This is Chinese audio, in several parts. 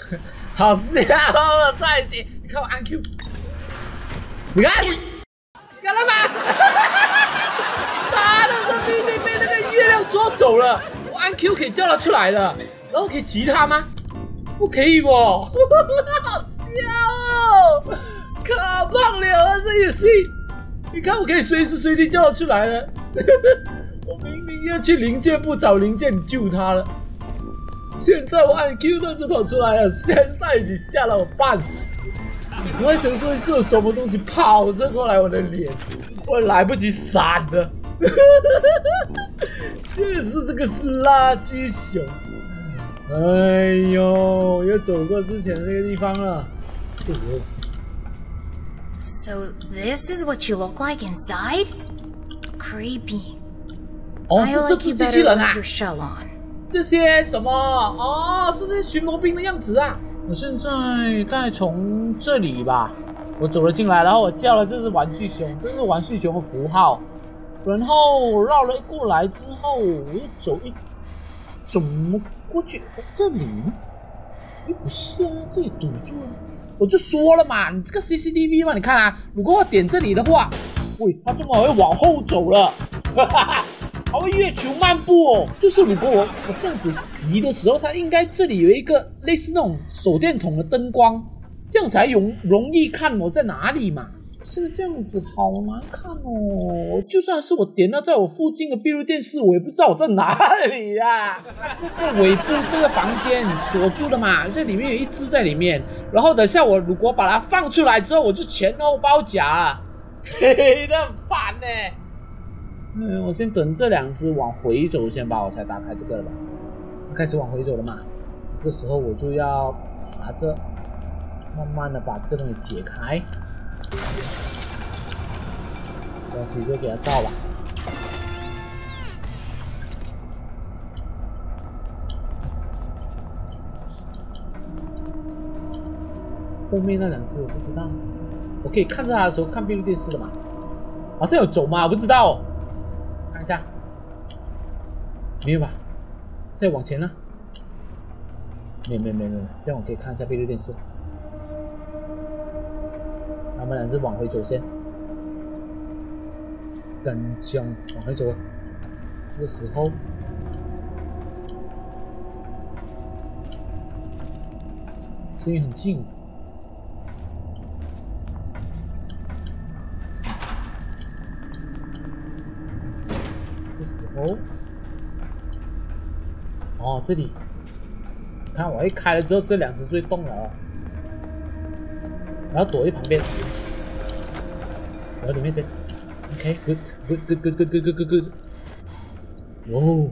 好笑哦，在一起。你看我按 Q， 你看到吗？他的生命力被那个月亮捉走了。我按 Q 可以叫他出来了，然后可以骑他吗？不可以哦，好笑哦，卡爆了啊！这游戏，你看我可以随时随地叫他出来了。我明明要去零件部找零件救他了，现在我按 Q 它就跑出来了，现在已经吓了我半死。我还想说是有什么东西跑着过来我的脸，我来不及闪了。就是这个是垃圾熊。哎呦，又走过之前的那个地方了。 So this is what you look like inside? Creepy. 哦，是这只机器人啊！ your shell on. 这些什么？哦，是这些巡逻兵的样子啊！我现在大概从这里吧，我走了进来，然后我叫了这只玩具熊，这是玩具熊的符号，然后绕了过来之后，我又走怎么过去？这里呢？诶，不是啊，这里堵住了。我就说了嘛，你这个 CCTV 嘛，你看啊，如果我点这里的话，喂，它怎么会往后走了？哈哈哈。它会月球漫步哦，就是如果我这样子移的时候，它应该这里有一个类似那种手电筒的灯光，这样才容易看我在哪里嘛。现在这样子好难看哦，就算是我点到在我附近的闭路电视，我也不知道我在哪里呀。这个尾部这个房间锁住了嘛，这里面有一只在里面，然后等下我如果把它放出来之后，我就前后包夹，嘿嘿，那很烦呢。我先等这两只往回走先吧，我才打开这个了吧。开始往回走了嘛，这个时候我就要拿着，慢慢的把这个东西解开。东西就给它倒了。后面那两只我不知道，我可以看着它的时候看闭路电视的嘛？好像有走吗？我不知道哦。看一下，没有吧？再往前呢？没有，这样我可以看一下闭路电视。他们两只往回走先，跟踪往回走。这个时候，声音很近。这时候，哦，这里，你看我一开了之后，这两只就会动了哦，然后躲在旁边，然后里面先 ，OK，good，哦，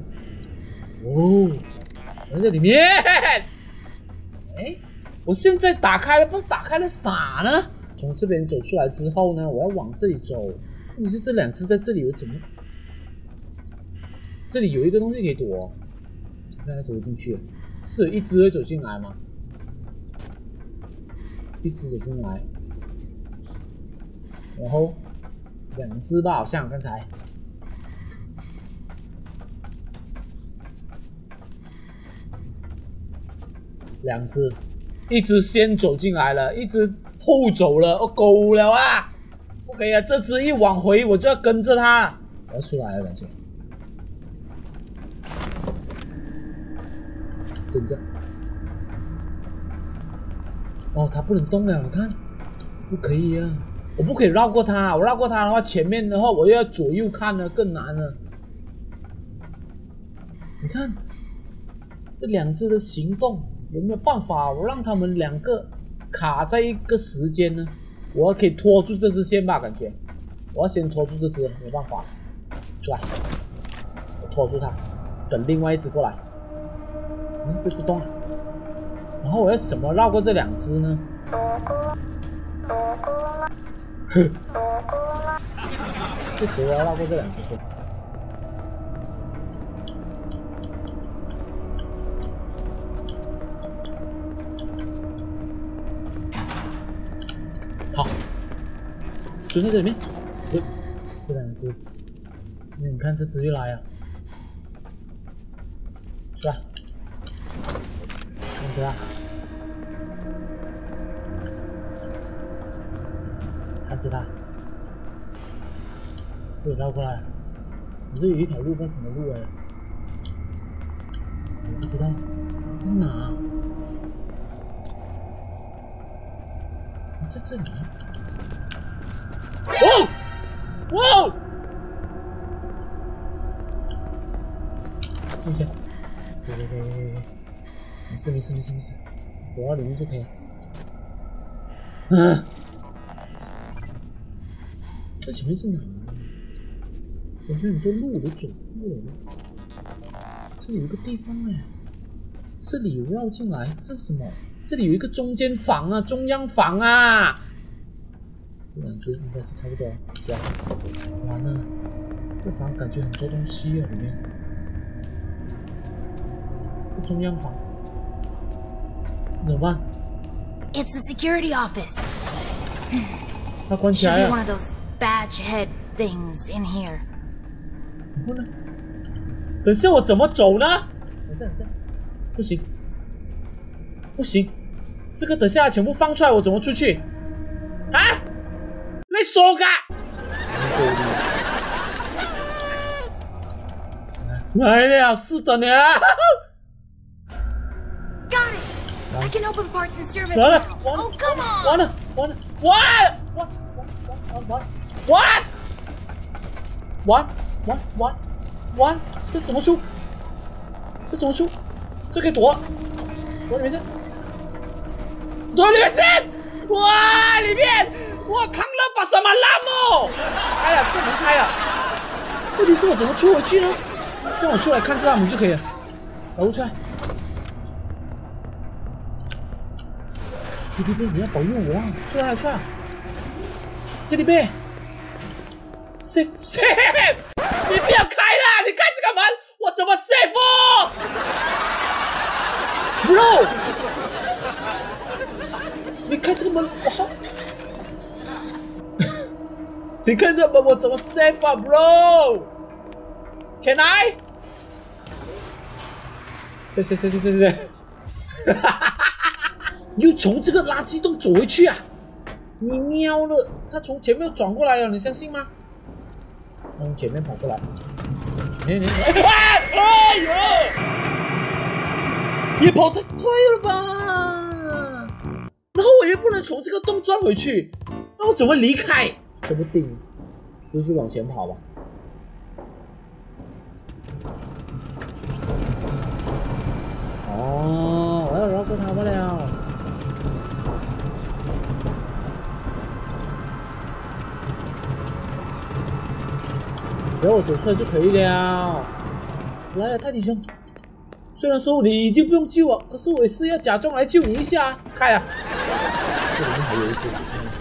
人在里面，哎，我现在打开了，不是打开了啥呢？从这边走出来之后呢，我要往这里走，问题是这两只在这里，我怎么？这里有一个东西可以躲，看它走进去，是有一只会走进来吗？一只走进来，然后两只吧，好像刚才。两只，一只先走进来了，一只后走了，我够了啊！不可以啊，这只一往回我就要跟着它，我要出来了，感觉。跟着，哦，它不能动了，你看，不可以啊，我不可以绕过它，我绕过它的话，前面的话我又要左右看了，更难了。你看，这两只的行动有没有办法我让他们两个卡在一个时间呢？我可以拖住这只先吧，感觉，我要先拖住这只，没办法，出来，我拖住它，等另外一只过来。这只动了，然后我要怎么绕过这两只呢？这时我要绕过这两只先。好，就在这里面。这两只，你看这只又来了，出来。看着它， 看着他，这里绕过来，我这有一条路，不知道什么路哎，我不知道，在哪啊？在这里。哇！哇！出现，对，没事，躲到里面就可以了。嗯，这前面是哪？感觉很多路我都走过了。这里有一个地方哎，这里绕进来，这是什么？这里有一个中间房啊，中央房啊。这两只应该是差不多，加上完了，这房感觉很多东西啊，里面。中央房，怎么办 It's the security office. 它关起 Should 来 be one 了。 of those badge head things in here. 然后呢？等下我怎么走呢？等下，不行，这个等下全部放出来，我怎么出去？啊！你傻噶？来了，是的呢。 Got it! I can open parts and service 完了 now. Oh, come on! 完了！完！这怎么出？这可以躲？躲里面先，哇！里面，我康乐把什么烂哦？开了，这个门开了。问题是我怎么出回去呢？这样我出来看这大门就可以了。走出来。铁弟贝，你要保佑我啊！出来！铁弟贝 ，safe， 你不要开啦！你开这个门，我怎么 safe？Bro， 你开这个门，我好。你看这门，我怎么 safe 啊 ，Bro？Can I？ 谢。又从这个垃圾洞走回去啊！你喵了，他从前面转过来了，你相信吗？从前面跑过来，哎呦，也跑太快了吧！然后我又不能从这个洞钻回去，那我怎么离开？说不定就是往前跑吧。哦，我要绕过他不了。只要我走出来就可以了。来了，泰迪兄，虽然说你已经不用救我，可是我也是要假装来救你一下。开啊！这里面还有一只。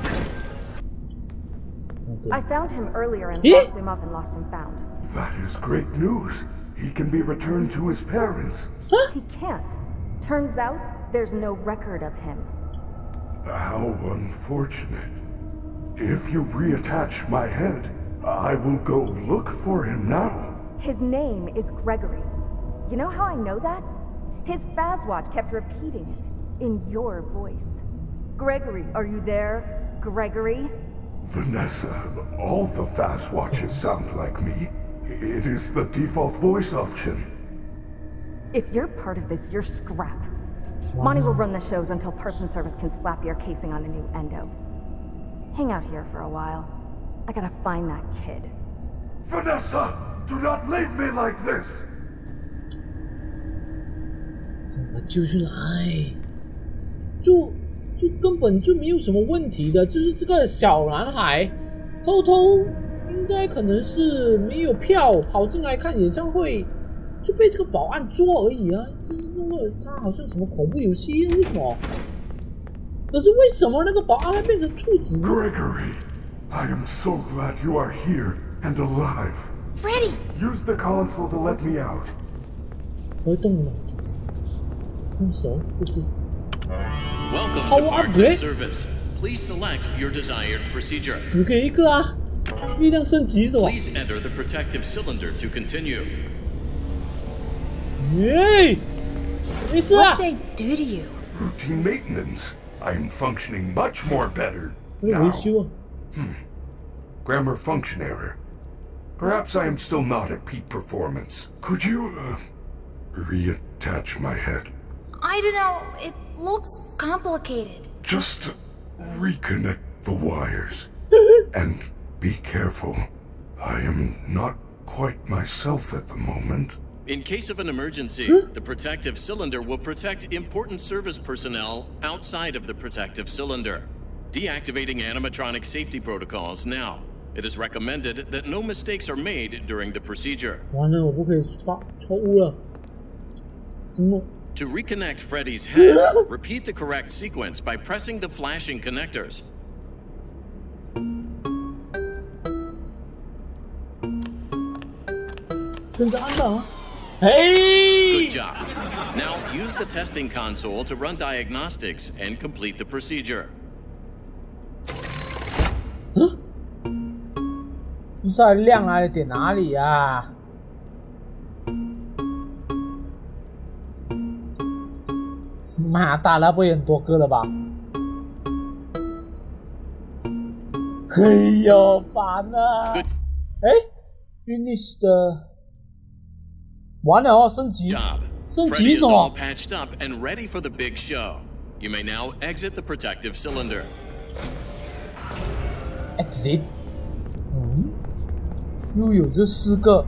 I found him earlier and locked him up and lost and found. That is great news. He can be returned to his parents. Huh? He can't. Turns out there's no record of him. How unfortunate. If you reattach my head, I will go look for him now. His name is Gregory. You know how I know that? His Fazwatch kept repeating it in your voice. Gregory, are you there? Gregory? Vanessa, all the Fazwatches sound like me. It is the default voice option. If you're part of this, you're scrap. Monty will run the shows until Parts and Service can slap your casing on a new endo. Hang out here for a while. I gotta find that kid. Vanessa, do not leave me like this. 我就是来，就根本就没有什么问题的，就是这个小男孩偷偷应该可能是没有票跑进来看演唱会，就被这个保安捉而已啊！这弄得他好像什么恐怖游戏，为什么？可是为什么那个保安会变成兔子呢 Gregory, I am so glad you are here and alive. Freddy! Use the console to let me out. 我会动了，这只用手这只。 Welcome How to Parts upgrade? and Service. Please select your desired procedure. 只给一个啊，力量升级是吧？ Please enter the protective cylinder to continue. 耶，没事啊 What'd。they do to you? Routine maintenance. I am functioning much more better. 那个 Now, 维修啊， Grammar function error. Perhaps I am still not at peak performance. Could you, reattach my head? I don't know. It looks complicated. Just reconnect the wires. And be careful. I am not quite myself at the moment. In case of an emergency, the protective cylinder will protect important service personnel outside of the protective cylinder. Deactivating animatronic safety protocols now. It is recommended that no mistakes are made during the procedure. 完了，我不可以犯错误了。 To reconnect Freddy's head, repeat the correct sequence by pressing the flashing connectors. 跟着按的。Hey! Good job. Now use the testing console to run diagnostics and complete the procedure. 这是亮来的点哪里啊？妈大了，不也很多个了吧？哎呦，烦啊！哎 ，finish 的，完了哦，升级， Job. 升 Freddy 级 is 什 all 么 patched up and ready for the big show. You may now exit the protective cylinder. ？exit， 又有这4个，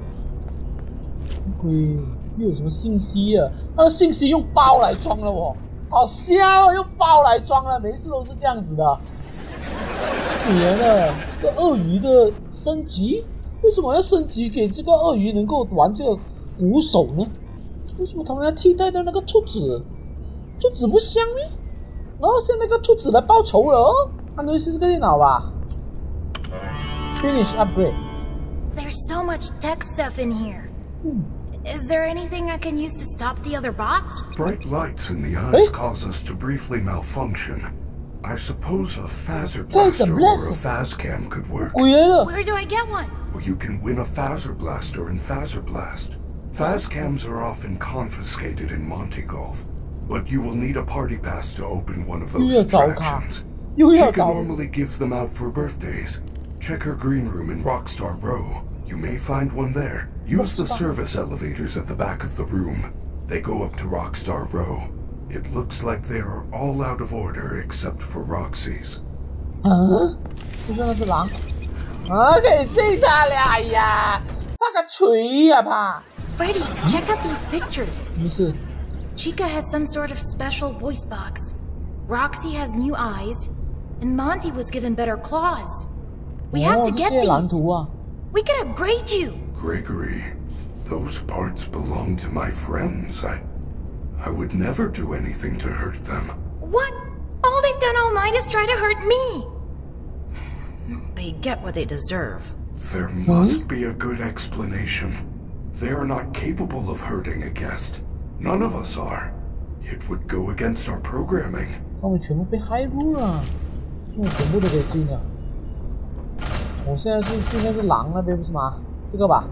鬼，又有什么信息啊？他的信息用包来装了哦，好笑啊，用包来装了，每一次都是这样子的。别了，这个鳄鱼的升级，为什么要升级给这个鳄鱼能够玩这个鼓手呢？为什么他们要替代掉那个兔子？兔子不香吗？然后向那个兔子来报仇了哦。安卓是这个电脑吧 ？Finish upgrade。 There's so much tech stuff in here. Is there anything I can use to stop the other bots? Bright lights in the eyes cause us to briefly malfunction. I suppose a phaser blaster or a phascam could work. Where do I get one? Well, you can win a phaser blaster in Phaser Blast. Phascams are often confiscated in Monty Golf, but you will need a party pass to open one of those attractions. Chica normally gives them out for birthdays. Check her green room in Rockstar Row. You may find one there. Use the service elevators at the back of the room. They go up to Rockstar Row. It looks like they are all out of order except for Roxy's. 这真的是狼啊！可以进他了，哎呀，那个锤呀怕。 Freddy, check out these pictures. 没事。 Chica has some sort of special voice box. Roxy has new eyes, and Monty was given better claws. We have to get 这些蓝 these. 图啊。 We can upgrade you. Gregory, those parts belong to my friends. I would never do anything to hurt them. What? All they've done all night is try to hurt me. They get what they deserve. There must be a good explanation. They are not capable of hurting a guest. None of us are. It would go against our programming. 他们全部被害入了，这么全部都可以进啊！我现在是狼那边不是吗？这个吧。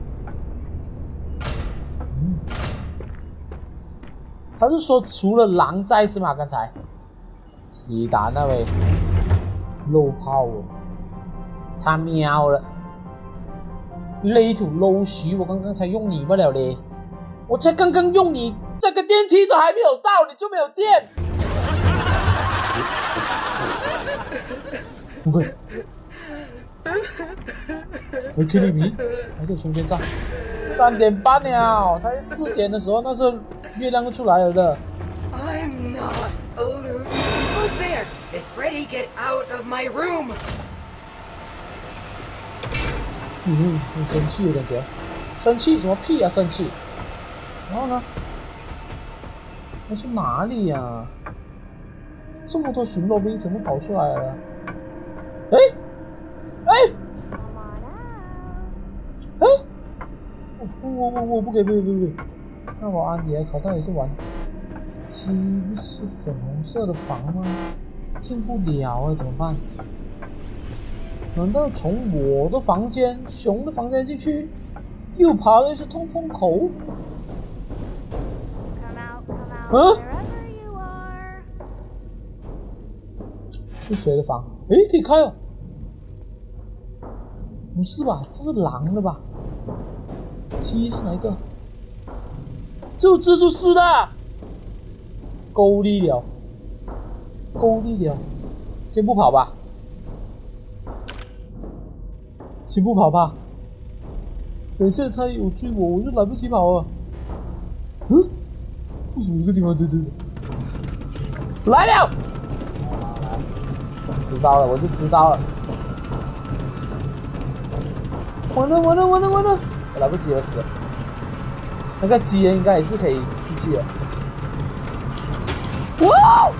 他是说除了狼在是吗？刚才西达那位漏炮哦，他喵了，呢條老鼠我剛剛才用你不了嘞，我才剛剛用你，這個電梯都還沒有到，你就沒有電。不會。我 kidding me？ 还是充电站？3点半了，才4点的时候，那时候月亮就出来了的。 I'm not alone. Who's there? It's Freddy. Get out of my room. 很生气的感觉，生气什么屁啊，生气。然后呢？那是哪里呀、啊？这么多巡逻兵全部跑出来了。哎，哎，哎！我不给，那我安迪来考，他也是玩。岂不是粉红色的房吗？进不了啊，怎么办？难道从我的房间、熊的房间进去，又爬的是通风口？是谁的房？诶，可以开哦！ 不是吧？这是狼的吧？鸡是哪一个？这有蜘蛛丝的。够力了，够力了。先不跑吧。先不跑吧。等一下他有追我，我就来不及跑了。嗯？为什么这个地方对？来了！知道了，我就知道了。完了！我来不及了，死了。那个鸡人应该也是可以出去的。哇！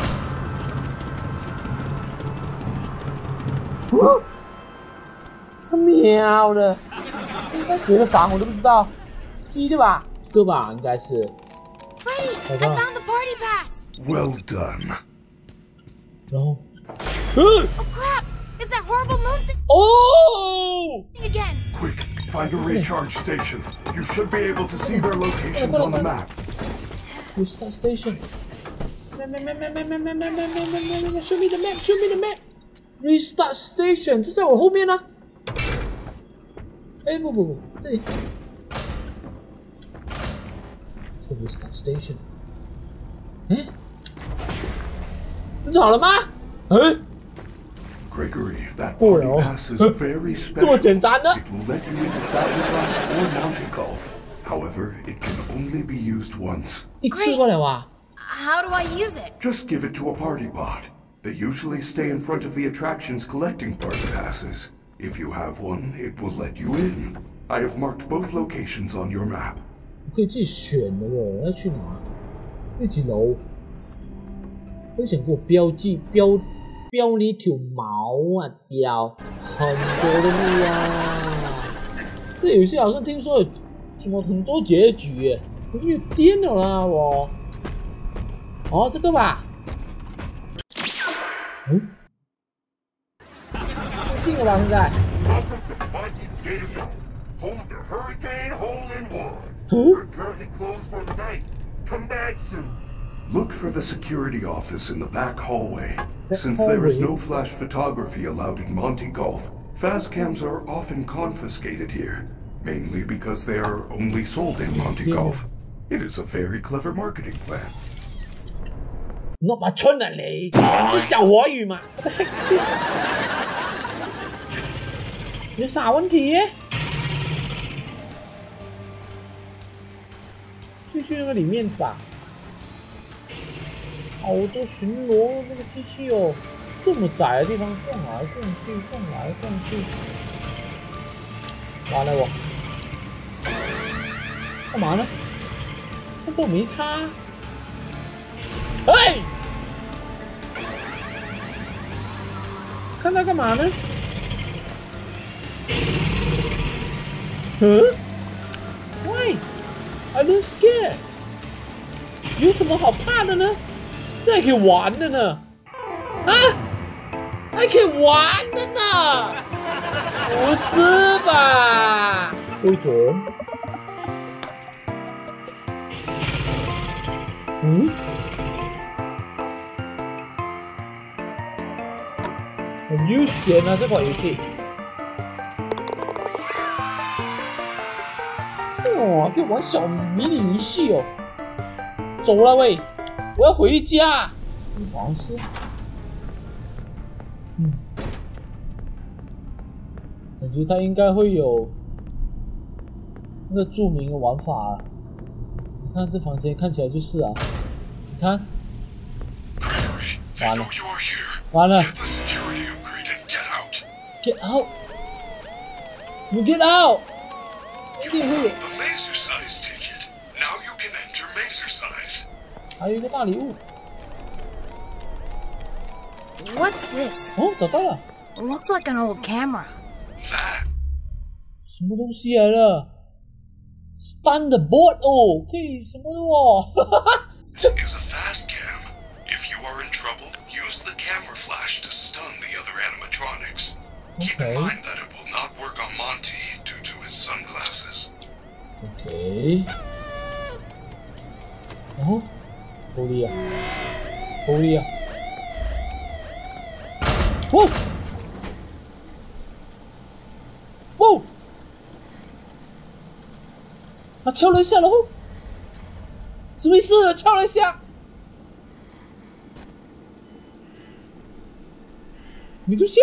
这喵的！这是在谁的房我都不知道。鸡的吧？哥吧，应该是。 Freddy, I found the party pass. Well done. 然后， Oh crap! It's that horrible moon thing 哦 again. Quick, find a recharge station. You should be able to see their locations on the map. Restart station. Show me the map. Show me the map. Restart station 就在我后面呢。哎，不，这里是 Restart station。哎，你找了吗？哎。 Gregory, that party pass is very special. 这么简单呢？ It will let you into Fazerblast or Monte Golf. However, it can only be used once. 一次过了啊。 How do I use it? Just give it to a party bot. They usually stay in front of the attractions collecting party passes. If you have one, it will let you in. I have marked both locations on your map. 可以自己选的哦，要去哪？那几楼？我想给我标记标你条毛啊！标很多的路啊！这游戏好像听说有什么很多结局耶，我没有电了啦我。哦，这个吧。嗯？进了吧现在。 Home to Hurricane Hole-in-One. We're currently closed for the night. Come back soon. Look for the security office in the back hallway. Since there is no flash photography allowed in Monte Golf, Fazcams are often confiscated here, mainly because they are only sold in Monte Golf. It is a very clever marketing plan. 我把春啊你讲華語嘛 ？What the heck is this？ 有啥問題？去那个里面是吧？好多巡逻那个机器哦，这么窄的地方逛来逛去，逛来逛去，完了我，干嘛呢？这都没差。哎，看他干嘛呢？喂 I don't scare。有什么好怕的呢？这还可以玩的呢，啊，还可以玩的呢，不是吧？规则，很悠闲啊，这款游戏。哇，可以玩小迷你游戏哦。走了喂。我要回家，好像是，感觉它应该会有那个著名的玩法啊。你看这房间看起来就是啊，你看，完了，完了 ，Get out， 怎么 Get out？ 这会有。还有一个大礼物。 What's this? 哦，找到了。 Looks like an old camera. 什么东西来了 ？Stun the board 哦，可以什么的哦。 It is a fast cam. If you are in trouble, use the camera flash to stun the other animatronics. Keep in mind that it will not work on Monty due to his sunglasses. OK。哦。够力啊！够力啊！哦！ 他敲了一下，然后什么意思？敲了一下，你都笑？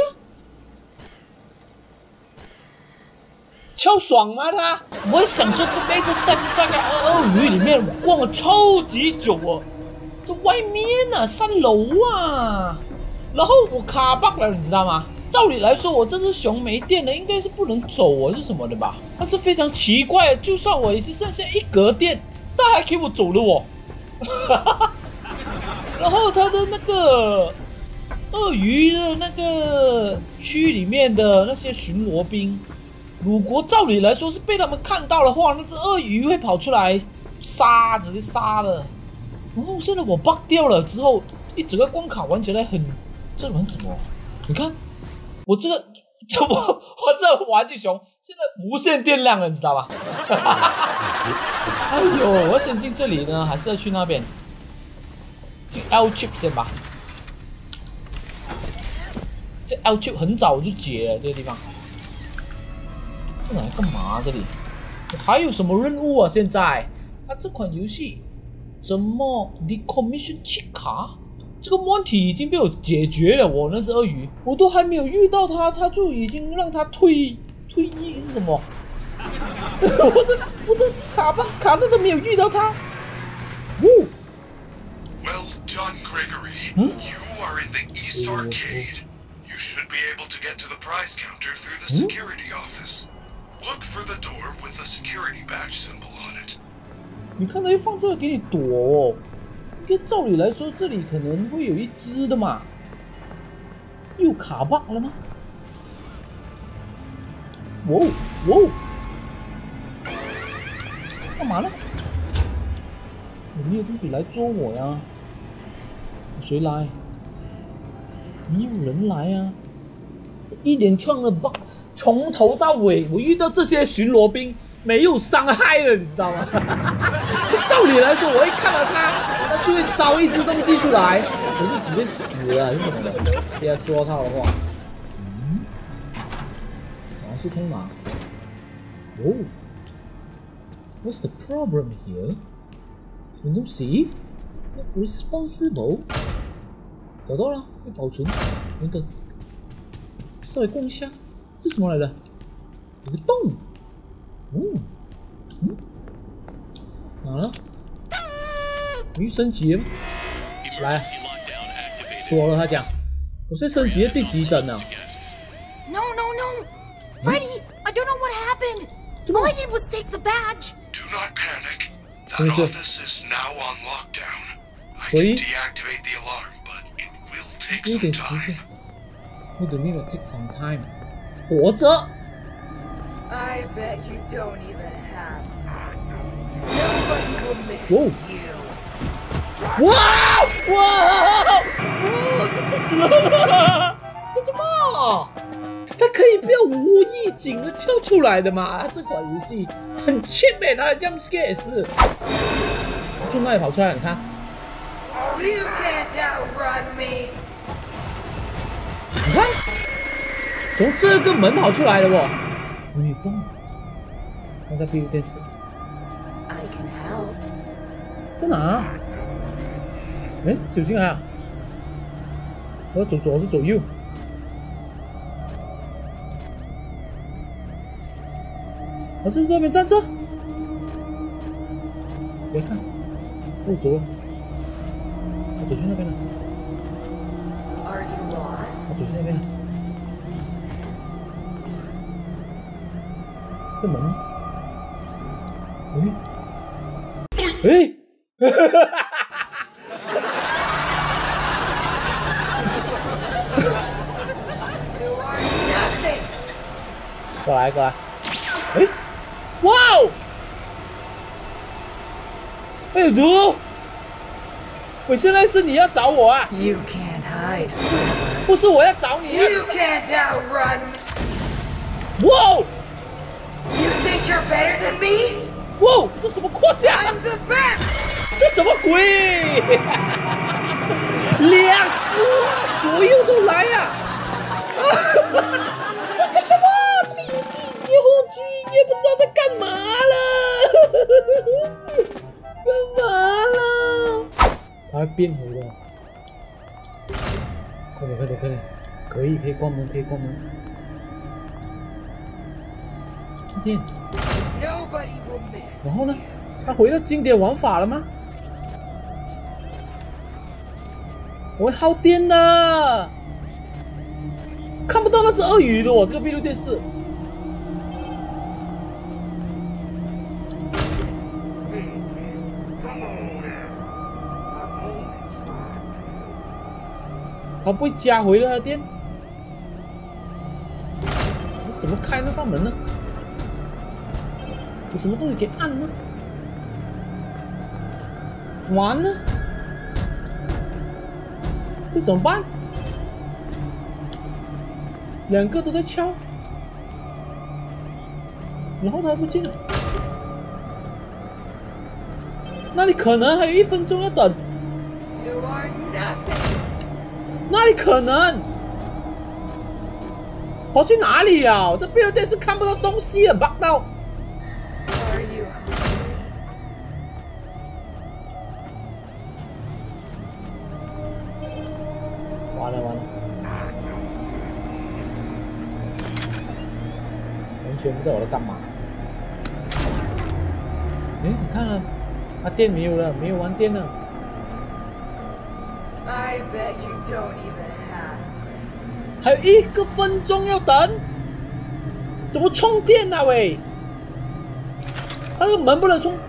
敲爽吗他？我想说，这个杯子赛是在鳄鱼里面，我逛了超级久哦。这外面啊，3楼啊，然后我卡 bug 了，你知道吗？照理来说，我这只熊没电了，应该是不能走哦，是什么的吧？但是非常奇怪，就算我也是剩下1格电，它还给我走了我。然后它的那个鳄鱼的那个区里面的那些巡逻兵，如果照理来说是被他们看到的话，那只鳄鱼会跑出来杀，直接杀了。然后现在我 bug 掉了之后，一整个关卡玩起来很，这玩什么？你看。我这个怎么？我这玩具熊现在无限电量了，你知道吧？哎呦，我要先进这里呢，还是要去那边？进 L chip 先吧。这 L chip 很早就解了，这个地方。这来干嘛？这里还有什么任务啊？现在它这款游戏怎么 decommission 切卡？这个问题已经被我解决了，我那只鳄鱼，我都还没有遇到它，它就已经让它退役是什么？我的卡那都没有遇到它。 Well done, Gregory. You are in the East Arcade. You should be able to get to the prize counter through the security office. Look for the door with the security badge symbol on it. 你看他又放这个给你躲哦。照理来说，这里可能会有一只的嘛，又卡 bug 了吗？哇哦，干嘛呢？有没有东西来捉我呀？谁来？没有人来啊！一连串的 bug， 从头到尾，我遇到这些巡逻兵没有伤害了，你知道吗？照理来说，我一看到他就会招一只东西出来，我就直接死了还是什么的。不要捉他的话，是通哪？哦 ，What's the problem here？ 什么东西 ？Not responsible。找到了，会保存。等等，稍微逛一下，这什么来的？有个洞。哪了？你升级了？来，说了他讲，我现在升级了第几等啊 No, Freddy, I don't know what happened. All I did was take the badge. Do not panic. That office is now on lockdown. I can deactivate the alarm, but it will take some time. What do you mean it takes some time? 活着。 I bet you don't even have that. Nobody will miss you. 哇！这是死了！这什么？它可以不要无意景的跳出来的嘛？这款游戏很 cheap 欸，它的 jump scare 也是。从那里跑出来，你看。 You can't outrun me. 你看，从这个门跑出来的哦。没有动，他在闭路电视。 I can help. 在哪？哎，走进来啊！我要走左还是走右？啊，就是这边站着。别看，我走了。我走去那边了。 Are you lost? 我走去那边了。这门呢？哎，过来，哎，哇哦！哎，猪，我现在是你要找我啊 You can't hide forever. 不是我要找你啊 You can't outrun me. 哇哦！ You think you're better than me? 哇，这什么胯下？ I'm the best. 这什么鬼？两只左右都来呀！这个什么？这个游戏越后期也不知道在干嘛了。 干嘛啦？它会变回的。快点，快点，快点！可以关门，可以关门。充电。然后呢？它回到经典玩法了吗？我会耗电的。看不到那只鳄鱼的哦，这个闭路电视。它不会加回它的电，怎么开那道门呢？有什么东西可以按吗？完了，这怎么办？两个都在敲，然后它不进了，那里可能还有1分钟要等。哪里可能？跑去哪里呀？我这闭路电视看不到东西啊 ，bug 到。完了，完全不知道我在干嘛。哎，你看啊，它电没有了，没有完电了。 I bet you don't even have. 还有1个分钟要等，怎么充电啊喂？他的门不能充，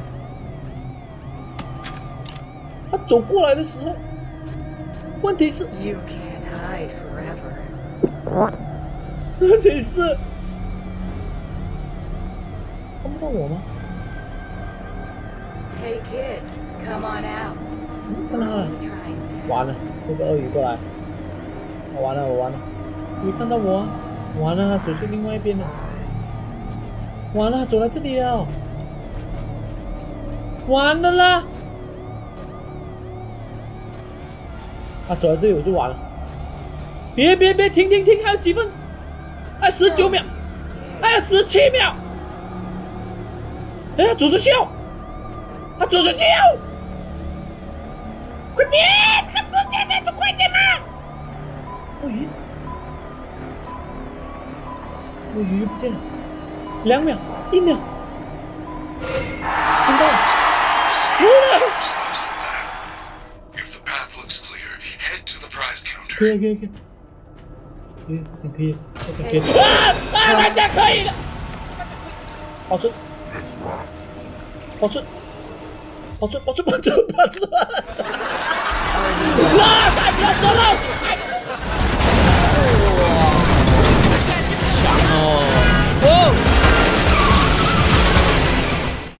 他走过来的时候，问题是 You can't hide forever. 问题是看不到我吗？ Hey kid, come on out. 看到了，完了，这个鳄鱼过来，我完了，没看到我啊，完了，他走去另外一边了，完了，走来这里了，完了啦，他走到这里我就完了，别，停，还有几分，还有19秒，还有17秒，哎呀，走出去哦，他走出去哦。快点！这个时间点，都快点嘛！鳄鱼，鳄鱼不见了，2秒，1秒，现在，有了！可以，发展可以，啊！大家可以了，保存。哇！太不要说了！